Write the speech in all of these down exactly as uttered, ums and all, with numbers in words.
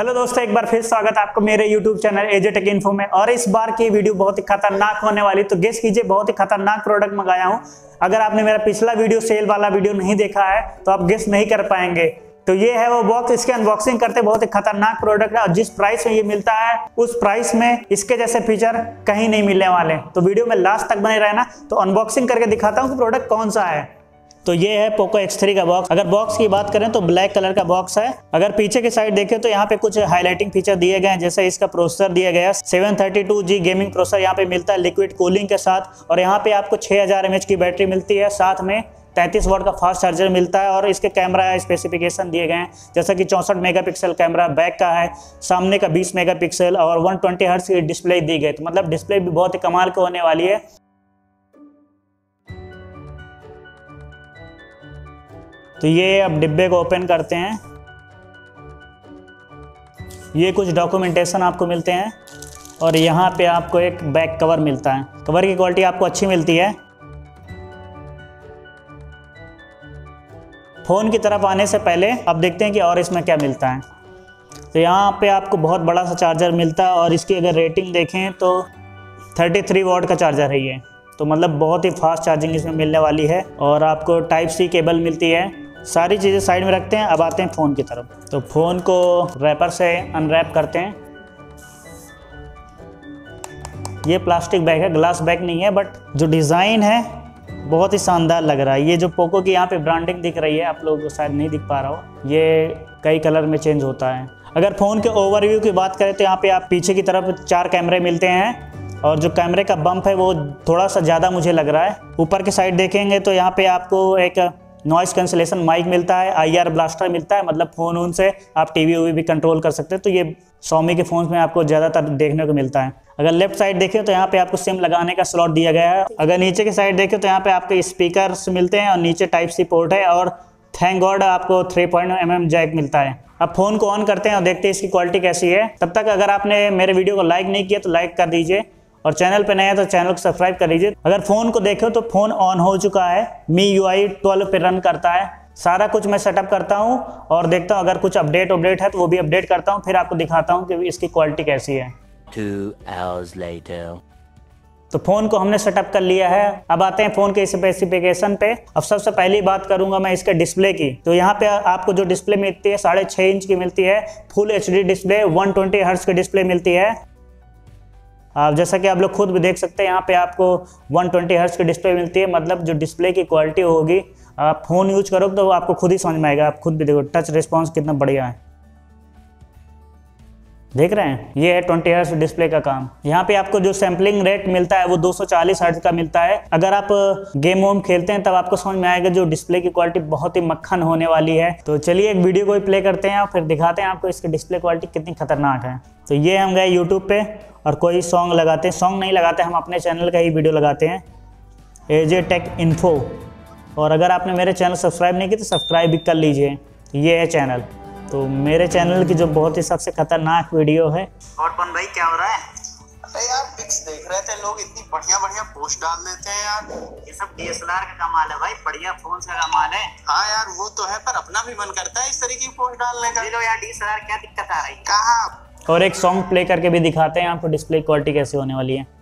Hello दोस्तों, एक बार फिर स्वागत है आपको मेरे YouTube channel AJ tech info में। और इस बार की वीडियो बहुत ही खतरनाक होने वाली, तो गेस कीजिए बहुत ही खतरनाक प्रोडक्ट मंगाया हूं। अगर आपने मेरा पिछला वीडियो सेल वाला वीडियो नहीं देखा है तो आप गेस नहीं कर पाएंगे। तो ये है वो बॉक्स, इसके अनबॉक्सिंग करते बहुत ही खतरनाक प्रोडक्ट है और जिस प्राइस में ये मिलता है उस प्राइस में इसके जैसे फीचर कहीं नहीं मिलने वाले। तो वीडियो में लास्ट तक बने रहना। तो अनबॉक्सिंग करके दिखाता हूँ कि प्रोडक्ट कौन सा है। तो ये है पोको एक्स थ्री का बॉक्स। अगर बॉक्स की बात करें तो ब्लैक कलर का बॉक्स है। अगर पीछे की साइड देखें तो यहाँ पे कुछ हाईलाइटिंग फीचर दिए गए हैं, जैसे इसका प्रोसेसर दिया गया है seven thirty two G gaming processor यहाँ पे मिलता है लिक्विड कूलिंग के साथ। और यहाँ पे आपको छह हज़ार एम एच की बैटरी मिलती है, साथ में तैंतीस वाट का फास्ट चार्जर मिलता है। और इसके कैमरा स्पेसिफिकेशन दिए गए हैं, जैसा कि चौंसठ मेगापिक्सल कैमरा बैक का है, सामने का बीस मेगापिक्सल और वन ट्वेंटी हर्ट्ज की डिस्प्ले दी गई। तो मतलब डिस्प्ले भी बहुत ही कमाल की होने वाली है। तो ये अब डिब्बे को ओपन करते हैं। ये कुछ डॉक्यूमेंटेशन आपको मिलते हैं और यहाँ पे आपको एक बैक कवर मिलता है। कवर की क्वालिटी आपको अच्छी मिलती है। फ़ोन की तरफ आने से पहले अब देखते हैं कि और इसमें क्या मिलता है। तो यहाँ पे आपको बहुत बड़ा सा चार्जर मिलता है और इसकी अगर रेटिंग देखें तो तैंतीस वाट का चार्जर है ये। तो मतलब बहुत ही फास्ट चार्जिंग इसमें मिलने वाली है। और आपको टाइप सी केबल मिलती है। सारी चीज़ें साइड में रखते हैं, अब आते हैं फ़ोन की तरफ। तो फ़ोन को रैपर से अनरैप करते हैं। ये प्लास्टिक बैग है, ग्लास बैग नहीं है, बट जो डिज़ाइन है बहुत ही शानदार लग रहा है। ये जो पोको की यहाँ पे ब्रांडिंग दिख रही है, आप लोगों को शायद नहीं दिख पा रहा हो, ये कई कलर में चेंज होता है। अगर फ़ोन के ओवरव्यू की बात करें तो यहाँ पे आप पीछे की तरफ चार कैमरे मिलते हैं और जो कैमरे का बम्प है वो थोड़ा सा ज़्यादा मुझे लग रहा है। ऊपर की साइड देखेंगे तो यहाँ पे आपको एक नॉइस कैंसिलेशन माइक मिलता है, आई आर ब्लास्टर मिलता है, मतलब फ़ोन उन से आप टीवी वी भी कंट्रोल कर सकते हैं। तो ये Xiaomi के फ़ोन में आपको ज़्यादातर देखने को मिलता है। अगर लेफ्ट साइड देखें तो यहाँ पे आपको सिम लगाने का स्लॉट दिया गया है। अगर नीचे की साइड देखें तो यहाँ पे आपके स्पीकर्स मिलते हैं और नीचे टाइप सी पोर्ट है और थैंक गॉड आपको three point M M jack मिलता है। अब फ़ोन को ऑन करते हैं और देखते हैं इसकी क्वालिटी कैसी है। तब तक अगर आपने मेरे वीडियो को लाइक नहीं किया तो लाइक कर दीजिए और चैनल पे नए हैं तो चैनल को सब्सक्राइब कर लीजिए। अगर फ़ोन को देखो तो फ़ोन ऑन हो चुका है, मी यू आई ट्वेल्व पे रन करता है। सारा कुछ मैं सेटअप करता हूं और देखता हूं अगर कुछ अपडेट अपडेट है तो वो भी अपडेट करता हूं, फिर आपको दिखाता हूं कि इसकी क्वालिटी कैसी है। Two hours later. तो फ़ोन को हमने सेटअप कर लिया है। अब आते हैं फ़ोन के स्पेसिफिकेशन पे। अब सबसे पहली बात करूंगा मैं इसके डिस्प्ले की। तो यहाँ पे आपको जो डिस्प्ले मिलती है साढ़े छः इंच की मिलती है, full H D display, one twenty hertz की डिस्प्ले मिलती है। आप जैसा कि आप लोग खुद भी देख सकते हैं, यहाँ पे आपको वन ट्वेंटी हर्ट्ज की डिस्प्ले मिलती है। मतलब जो डिस्प्ले की क्वालिटी होगी, आप फ़ोन यूज करोगे तो आपको खुद ही समझ में आएगा। आप खुद भी देखो टच रिस्पॉन्स कितना बढ़िया है, देख रहे हैं। ये है ट्वेंटी हर्ट्ज डिस्प्ले का काम। यहाँ पे आपको जो सैम्पलिंग रेट मिलता है वो दो सौ चालीस हर्ट्ज का मिलता है। अगर आप गेम वोम खेलते हैं तब आपको समझ में आएगा जो डिस्प्ले की क्वालिटी बहुत ही मक्खन होने वाली है। तो चलिए एक वीडियो को ही प्ले करते हैं और फिर दिखाते हैं आपको इसकी डिस्प्ले क्वालिटी कितनी खतरनाक है। तो ये हम गए यूट्यूब पे और कोई सॉन्ग लगाते हैं, सॉन्ग नहीं लगाते, हम अपने चैनल का ही वीडियो लगाते हैं, एजे टेक इन्फो। और अगर आपने मेरे चैनल सब्सक्राइब नहीं किया तो सब्सक्राइब भी कर लीजिए। ये है चैनल। तो मेरे चैनल की जो बहुत ही सबसे खतरनाक वीडियो है। और पन भाई क्या हो रहा है? अरे यार पिक्स देख रहे थे, लोग इतनी बढ़िया बढ़िया पोस्ट डाल देते हैं यार। ये सब डी एस एल आर का कमाल है भाई, बढ़िया फोन का कमाल है। हाँ यार वो तो है, पर अपना भी मन करता है इस तरीके की पोस्ट डालने का। लो यार डी एस एल आर क्या दिक्कत आ रही है? कहाँ? और एक सॉन्ग प्ले करके भी दिखाते हैं आपको डिस्प्ले क्वालिटी कैसी होने वाली है।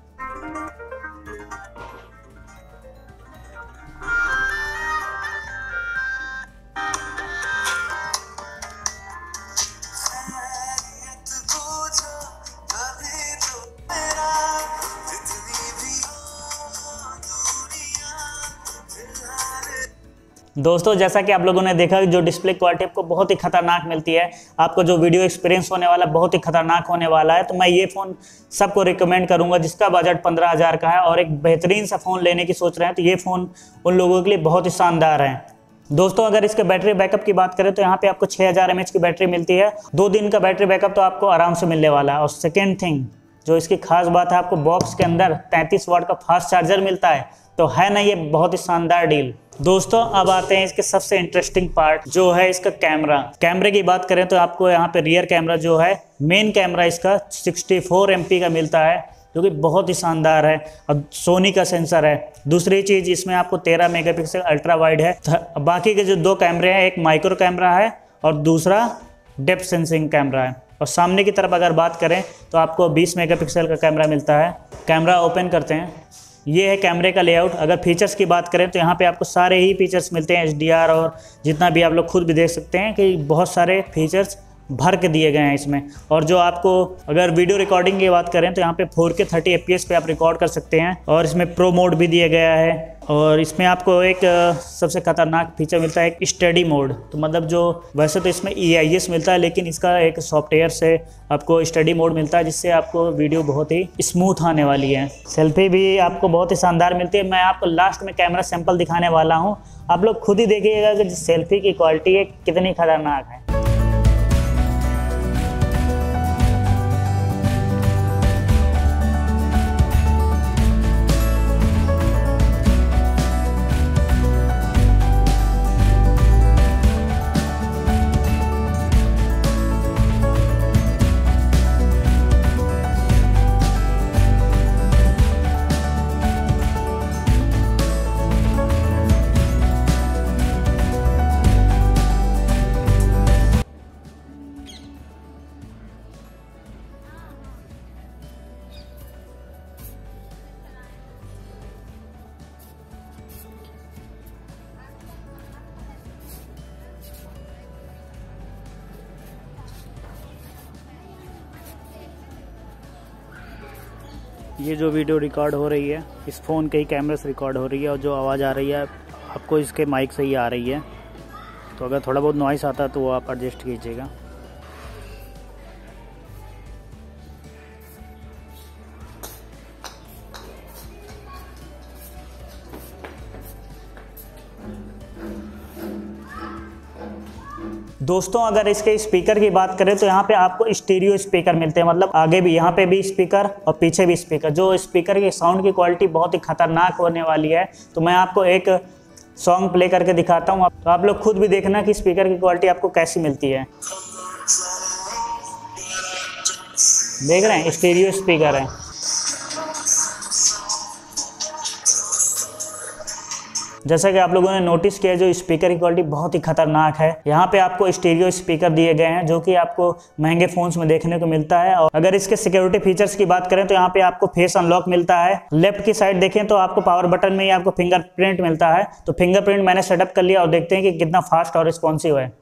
दोस्तों जैसा कि आप लोगों ने देखा जो डिस्प्ले क्वालिटी आपको बहुत ही खतरनाक मिलती है, आपको जो वीडियो एक्सपीरियंस होने वाला बहुत ही खतरनाक होने वाला है। तो मैं ये फ़ोन सबको रिकमेंड करूंगा जिसका बजट पंद्रह हज़ार का है और एक बेहतरीन सा फ़ोन लेने की सोच रहे हैं। तो ये फ़ोन उन लोगों के लिए बहुत ही शानदार है। दोस्तों अगर इसके बैटरी बैकअप की बात करें तो यहाँ पे आपको छः हज़ार एम एच की बैटरी मिलती है। दो दिन का बैटरी बैकअप तो आपको आराम से मिलने वाला है। और सेकेंड थिंग जो इसकी खास बात है, आपको बॉक्स के अंदर तैंतीस वाट का फास्ट चार्जर मिलता है। तो है ना ये बहुत ही शानदार डील। दोस्तों अब आते हैं इसके सबसे इंटरेस्टिंग पार्ट जो है इसका कैमरा। कैमरे की बात करें तो आपको यहाँ पे रियर कैमरा जो है, मेन कैमरा इसका सिक्सटी फोर एम पी का मिलता है, जो कि बहुत ही शानदार है। और सोनी का सेंसर है। दूसरी चीज़ इसमें आपको तेरह मेगापिक्सल अल्ट्रा वाइड है। बाकी के जो दो कैमरे हैं, एक माइक्रो कैमरा है और दूसरा डेप्थ सेंसिंग कैमरा है। और सामने की तरफ अगर बात करें तो आपको बीस मेगापिक्सल का कैमरा मिलता है। कैमरा ओपन करते हैं, ये है कैमरे का लेआउट। अगर फीचर्स की बात करें तो यहाँ पे आपको सारे ही फीचर्स मिलते हैं, एच डी आर और जितना भी आप लोग खुद भी देख सकते हैं कि बहुत सारे फीचर्स भर के दिए गए हैं इसमें। और जो आपको अगर वीडियो रिकॉर्डिंग की बात करें तो यहाँ पे फोर के थर्टी एफ पी एस पे आप रिकॉर्ड कर सकते हैं और इसमें प्रो मोड भी दिया गया है। और इसमें आपको एक सबसे खतरनाक फीचर मिलता है एक स्टडी मोड। तो मतलब जो वैसे तो इसमें ई आई एस मिलता है, लेकिन इसका एक सॉफ्टवेयर से आपको स्टडी मोड मिलता है जिससे आपको वीडियो बहुत ही स्मूथ आने वाली है। सेल्फी भी आपको बहुत ही शानदार मिलती है। मैं आपको लास्ट में कैमरा सैंपल दिखाने वाला हूँ, आप लोग खुद ही देखिएगा कि सेल्फी की क्वालिटी है कितनी खतरनाक है। ये जो वीडियो रिकॉर्ड हो रही है इस फ़ोन के ही कैमरे से रिकॉर्ड हो रही है और जो आवाज़ आ रही है आपको इसके माइक से ही आ रही है। तो अगर थोड़ा बहुत नॉइस आता है तो वो आप एडजस्ट कीजिएगा। दोस्तों अगर इसके स्पीकर की बात करें तो यहाँ पे आपको स्टीरियो स्पीकर मिलते हैं, मतलब आगे भी यहाँ पे भी स्पीकर और पीछे भी स्पीकर। जो स्पीकर की साउंड की क्वालिटी बहुत ही खतरनाक होने वाली है। तो मैं आपको एक सॉन्ग प्ले करके दिखाता हूँ, तो आप लोग खुद भी देखना कि स्पीकर की क्वालिटी आपको कैसी मिलती है। देख रहे हैं स्टीरियो स्पीकर है। जैसा कि आप लोगों ने नोटिस किया जो स्पीकर की क्वालिटी बहुत ही खतरनाक है। यहाँ पे आपको स्टीरियो स्पीकर दिए गए हैं जो कि आपको महंगे फोन्स में देखने को मिलता है। और अगर इसके सिक्योरिटी फीचर्स की बात करें तो यहाँ पे आपको फेस अनलॉक मिलता है। लेफ्ट की साइड देखें तो आपको पावर बटन में ही आपको फिंगरप्रिंट मिलता है। तो फिंगरप्रिंट मैंने सेटअप कर लिया और देखते हैं कि कितना फास्ट और रिस्पॉन्सिव है।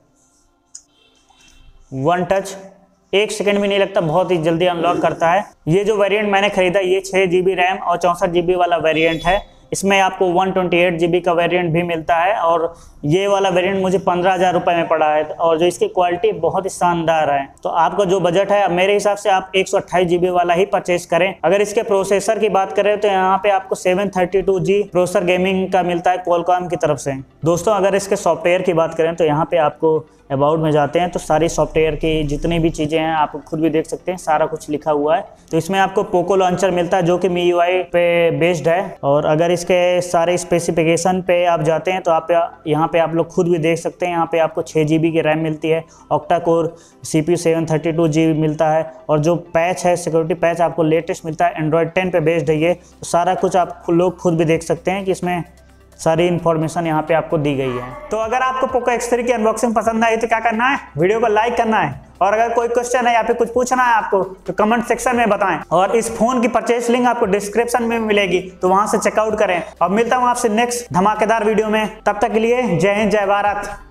वन टच एक सेकंड भी नहीं लगता, बहुत ही जल्दी अनलॉक करता है। ये जो वेरिएंट मैंने खरीदा ये छः जी बी रैम और चौंसठ जी बी वाला वेरिएंट है। इसमें आपको one twenty eight G B का वेरिएंट भी मिलता है और ये वाला वेरिएंट मुझे पंद्रह हज़ार रुपये में पड़ा है। और जो इसकी क्वालिटी बहुत ही शानदार है। तो आपका जो बजट है मेरे हिसाब से आप एक सौ अट्ठाईस जी बी वाला ही परचेज करें। अगर इसके प्रोसेसर की बात करें तो यहाँ पे आपको seven thirty two G processor gaming का मिलता है क्वालकॉम की तरफ से। दोस्तों अगर इसके सॉफ्टवेयर की बात करें तो यहाँ पे आपको अबाउट में जाते हैं तो सारी सॉफ्टवेयर की जितनी भी चीज़ें हैं आप खुद भी देख सकते हैं, सारा कुछ लिखा हुआ है। तो इसमें आपको पोको लॉन्चर मिलता है जो कि मी यू आई पे बेस्ड है। और अगर इसके सारे स्पेसिफिकेशन पे आप जाते हैं तो आप यहाँ पे आप लोग खुद भी देख सकते हैं। यहाँ पे आपको छः जी बी की रैम मिलती है, octa core C P U seven thirty two G B मिलता है। और जो पैच है सिक्योरिटी पैच आपको लेटेस्ट मिलता है, एंड्रॉयड टेन पे बेस्ड है ये। तो सारा कुछ आप लोग खुद भी देख सकते हैं कि इसमें सारी इन्फॉर्मेशन यहाँ पे आपको दी गई है। तो अगर आपको पोको एक्स थ्री की अनबॉक्सिंग पसंद आई तो क्या करना है, वीडियो को लाइक करना है। और अगर कोई क्वेश्चन है या फिर कुछ पूछना है आपको तो कमेंट सेक्शन में बताएं। और इस फोन की परचेस लिंक आपको डिस्क्रिप्शन में मिलेगी, तो वहां से चेकआउट करें। और मिलता हूं आपसे नेक्स्ट धमाकेदार वीडियो में। तब तक के लिए जय हिंद जय भारत।